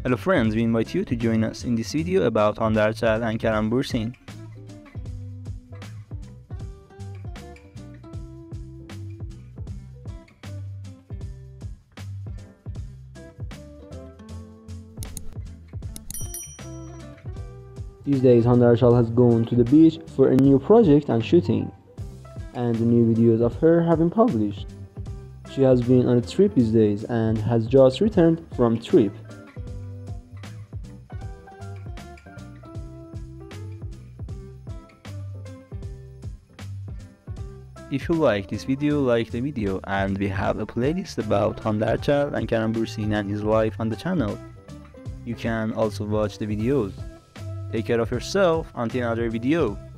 Hello friends, we invite you to join us in this video about Hande Ercel and Kerem Bursin. These days, Hande Ercel has gone to the beach for a new project and shooting, and the new videos of her have been published. She has been on a trip these days and has just returned from trip. If you like this video, like the video, and we have a playlist about Hande Ercel and Kerem Bursin and his life on the channel. You can also watch the videos. Take care of yourself until another video.